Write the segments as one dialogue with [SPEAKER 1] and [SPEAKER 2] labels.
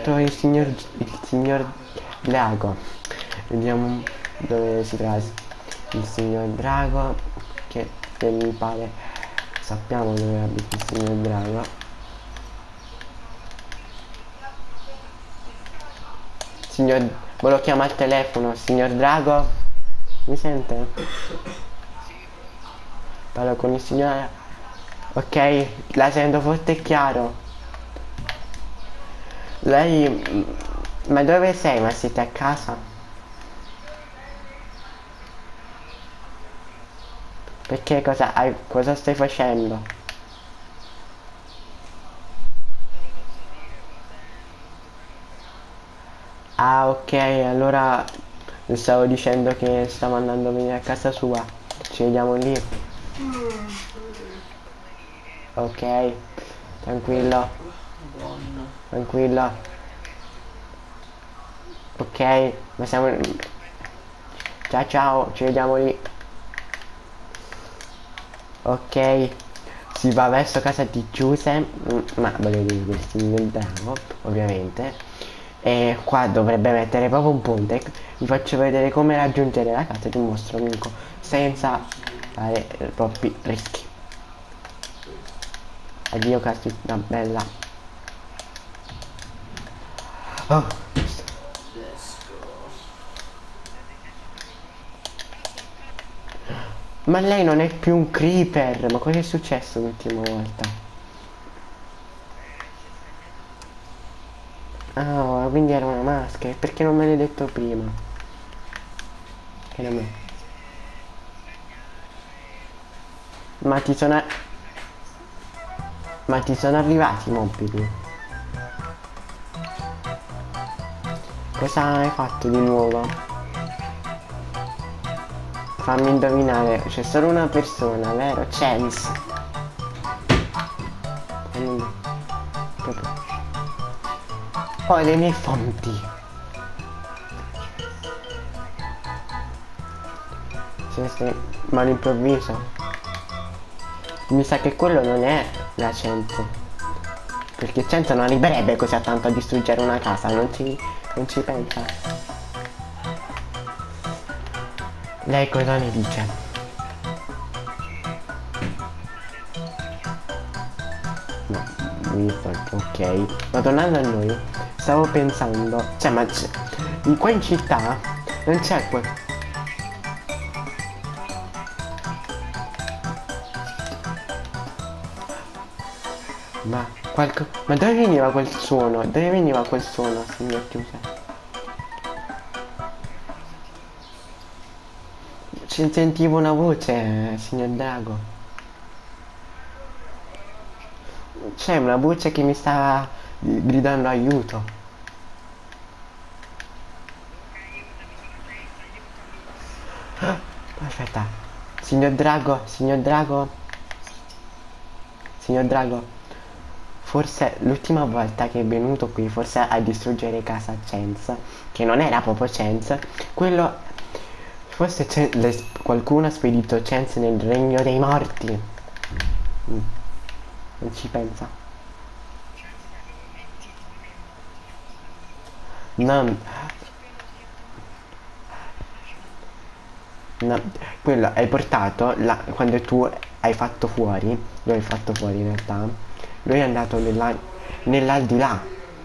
[SPEAKER 1] il signor Drago. Vediamo dove si trova il signor Drago, che mi pare sappiamo dove abita il signor Drago. Signor, ve lo chiamo al telefono, signor Drago? Mi sente? Parlo con il signore. Ok, la sento forte e chiaro. Lei... Ma dove sei? Ma siete a casa? Perché cosa stai facendo? Ah, ok, allora le stavo dicendo che stavo andando a venire a casa sua. Ci vediamo lì. Ok, tranquillo, tranquillo. Ok, ma siamo... Ciao ciao, ci vediamo lì. Ok, si va verso casa di Giuse, ma voglio dire del signor Drago, ovviamente. E qua dovrebbe mettere proprio un ponte. Vi faccio vedere come raggiungere la casa di un vostro amico senza fare troppi rischi. Addio castina bella. Oh. Ma lei non è più un creeper. Ma cosa è successo l'ultima volta? Ah, quindi era una maschera. Perché non me l'hai detto prima? Che non me... Ma ti sono... Ma ti sono arrivati i mobili? Cosa hai fatto di nuovo? Fammi indovinare, c'è solo una persona, vero? Chance. Poi le mie fonti. Sì, sì, ma all'improvviso. Mi sa che quello non è la Chance. Perché Chance non arriverebbe così a tanto a distruggere una casa, non ci pensa. Lei cosa ne dice? No, ok. Ma tornando a noi, stavo pensando, cioè ma qua in città non c'è quel... Ma dove veniva quel suono? Dove veniva quel suono, signor Giuseppe? Ci sentivo una voce, signor Drago. C'è una voce che mi stava gridando aiuto. Aspetta. Signor Drago, signor Drago, signor Drago. Forse l'ultima volta che è venuto qui, forse a distruggere casa Chance, che non era proprio Chance, quello... Forse qualcuno ha spedito Chance nel regno dei morti. Non ci pensa. No, no, quello hai portato, quando tu hai fatto fuori, lo hai fatto fuori in realtà, lui è andato nell'aldilà.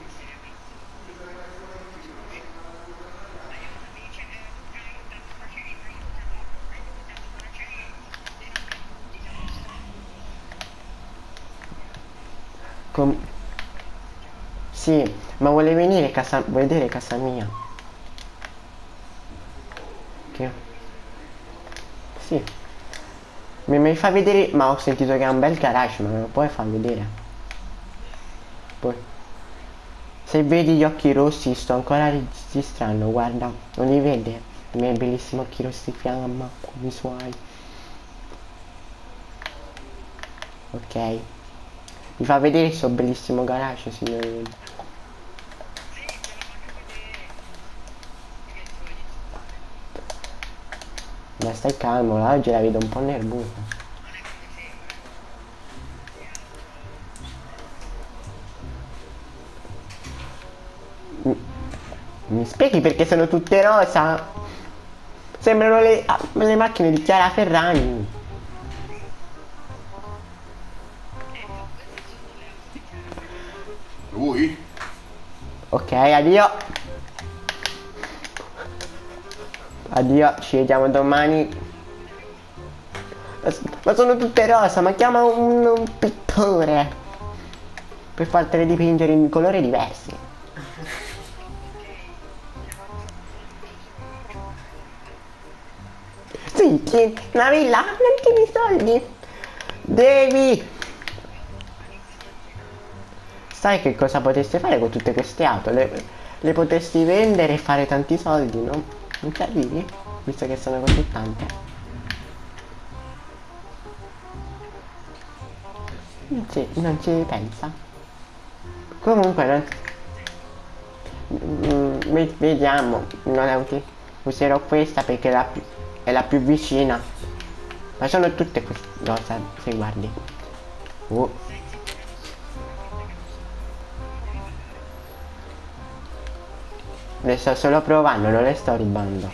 [SPEAKER 1] Sì, ma vuole venire vedere casa mia. Che? Sì. Mi fa vedere, ma ho sentito che ha un bel garage, ma me lo puoi far vedere? Poi. Se vedi gli occhi rossi, sto ancora registrando, guarda, non li vede? I miei bellissimi occhi rossi fiamma, come i suoi. Ok. Mi fa vedere il suo bellissimo garage, signore. Ma stai calmo, oggi la vedo un po' nervosa. Mi spieghi perché sono tutte rosa? Sembrano le macchine di Chiara Ferragni.
[SPEAKER 2] Lui?
[SPEAKER 1] Ok, addio. Addio, ci vediamo domani. Ma sono tutte rosa, ma chiama un pittore per fartele dipingere in colori diversi. Sì, una villa, non tieni soldi. Devi. Sai che cosa potresti fare con tutte queste auto? Le potresti vendere e fare tanti soldi, no? Non ci arrivi? Visto che sono così tante. Non ci pensa. Comunque vediamo. Non è userò questa perché è la più vicina. Ma sono tutte queste cose, se guardi. Le sto solo provando, non le sto rubando.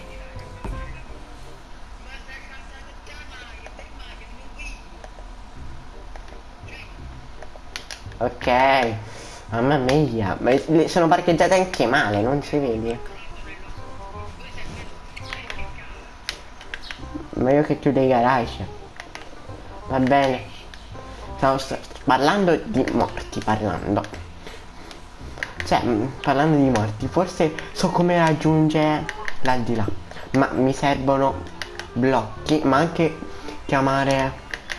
[SPEAKER 1] Ok. Mamma mia, ma sono parcheggiate anche male, non ci vedi? Ma io che chiudo i garage. Va bene. Stavo parlando di morti, Cioè, parlando di morti, forse so come raggiungere l'aldilà. Ma mi servono blocchi, ma anche chiamare...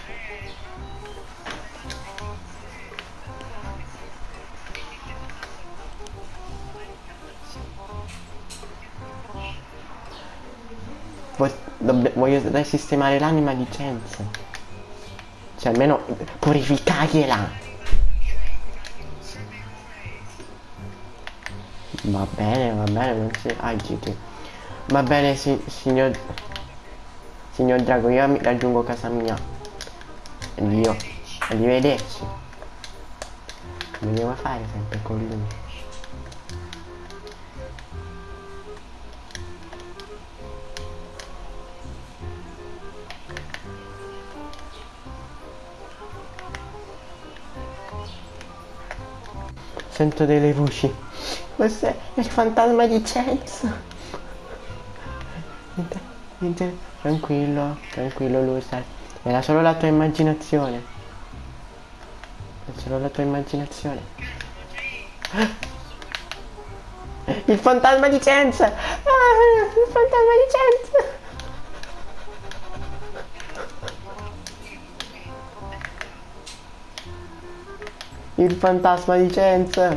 [SPEAKER 1] Voglio sistemare l'anima di Cenzo. Cioè almeno purificargliela. Va bene, non si agiti. Va bene, signor Drago, io raggiungo casa mia. Addio. Arrivederci. Che devo fare sempre con lui? Sento delle voci. Questo è il fantasma di Cenzo. Niente, tranquillo, Lucer. Era solo la tua immaginazione. È solo la tua immaginazione. Il fantasma di Cenzo! Il fantasma di Cenzo! Il fantasma di Cenzo!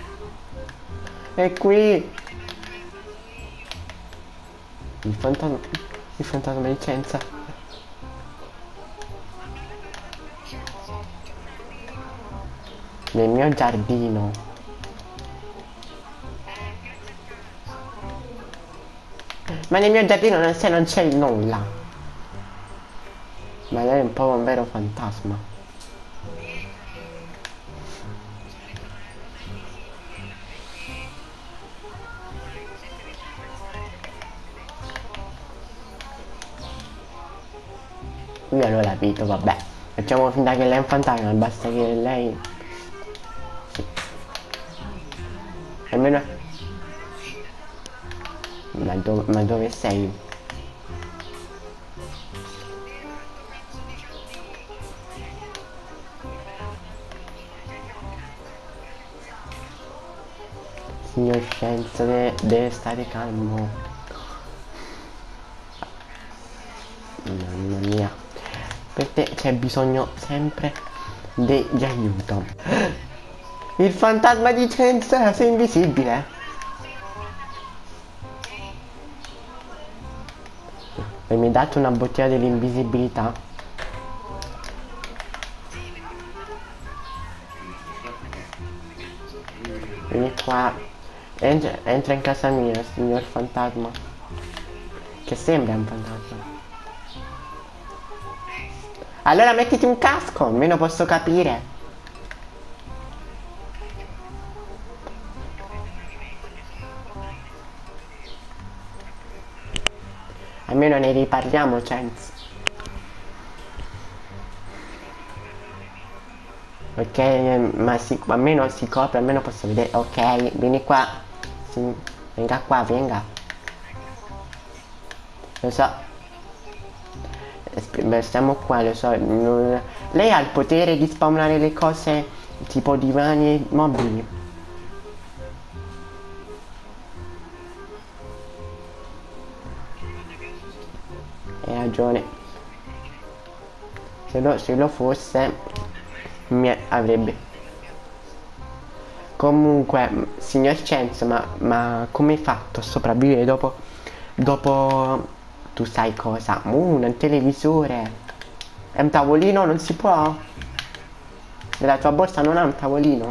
[SPEAKER 1] È qui! Il fantasma di Cenzo! Nel mio giardino! Ma nel mio giardino non c'è nulla! Ma lei è un po' un vero fantasma! Io l'ho capito, vabbè. Facciamo finta che lei è un fantasma, basta che lei... Sì. Almeno... Ma dove sei? Signor Scienza, deve stare calmo. Mamma mia. Per te c'è bisogno sempre di aiuto. Il fantasma di Cenza, sei invisibile. E mi date una bottiglia dell'invisibilità? Vieni qua. Entra in casa mia, signor fantasma. Che sembra un fantasma. Allora mettiti un casco, almeno posso capire. almeno ne riparliamo, Chance. Ok, ma almeno si copre, almeno posso vedere. Ok, vieni qua. Sì, venga qua, venga. Lo so. Beh, stiamo qua, lo so. Lei ha il potere di spawnare le cose tipo divani e mobili. Hai ragione. Se lo fosse mi avrebbe. Comunque, signor Cenz, ma come hai fatto a sopravvivere dopo tu sai cosa? Un televisore. È un tavolino? Non si può? Nella tua borsa non ha un tavolino?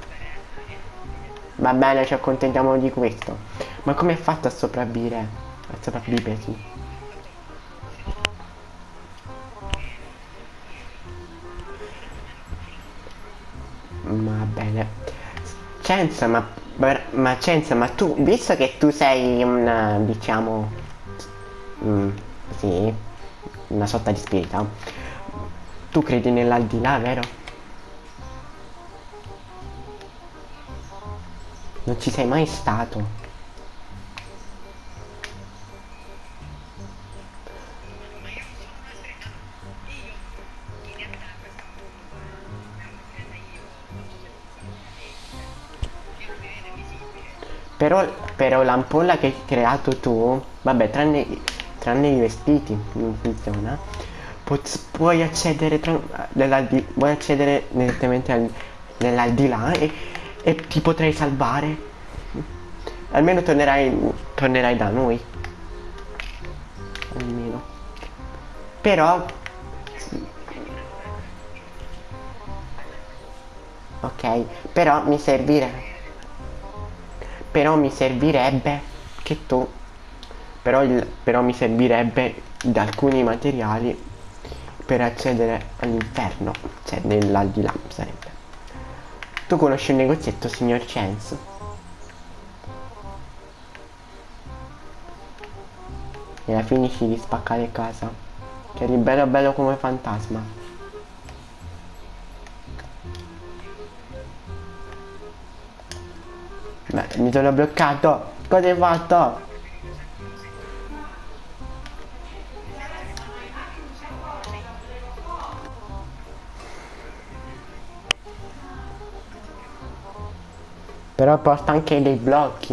[SPEAKER 1] Va bene, ci accontentiamo di questo. Ma come hai fatto a sopravvivere? A sopravviverci? Va bene. Cenza, Cenza, ma tu, visto che tu sei una, diciamo, sì, una sorta di spirito, tu credi nell'aldilà, vero? Non ci sei mai stato. Però l'ampolla che hai creato tu, vabbè, tranne i vestiti, non funziona. Puoi accedere, puoi accedere direttamente nell'aldilà e ti potrai salvare. Almeno tornerai da noi. Almeno. Però, ok, però mi servirebbe che tu però mi servirebbe da alcuni materiali per accedere all'inferno, cioè nell'aldilà sarebbe. Tu conosci un negozietto, signor Chance? E la finisci di spaccare casa, che eri bello bello come fantasma. Beh, mi sono bloccato. Cosa hai fatto? Però porta anche dei blocchi,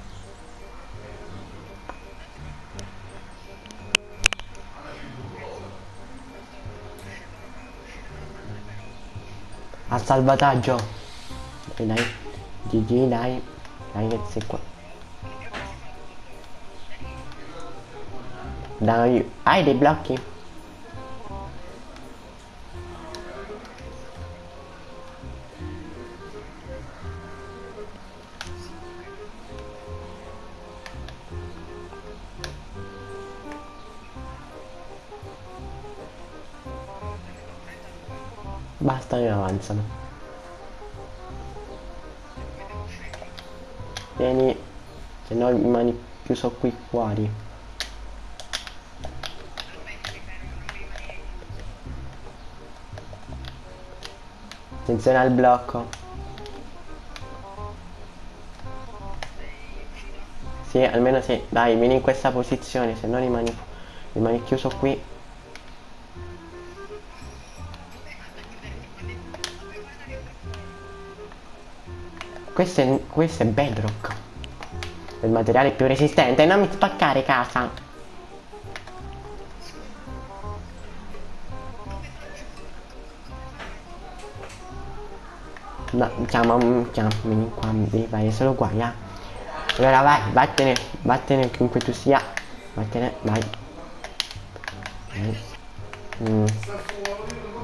[SPEAKER 1] Al salvataggio. E dai. GG, dai. Dai che sei qua. Dai. Hai dei blocchi? Basta che avanzano. Vieni, se no rimani chiuso qui fuori. Attenzione al blocco. Sì, almeno sì. Dai, vieni in questa posizione, se no rimani chiuso qui. Questo è bedrock. Il materiale più resistente. Non mi spaccare casa. No, vieni qua, devi fare solo guai, Allora vai, vattene chiunque tu sia. Vattene, vai.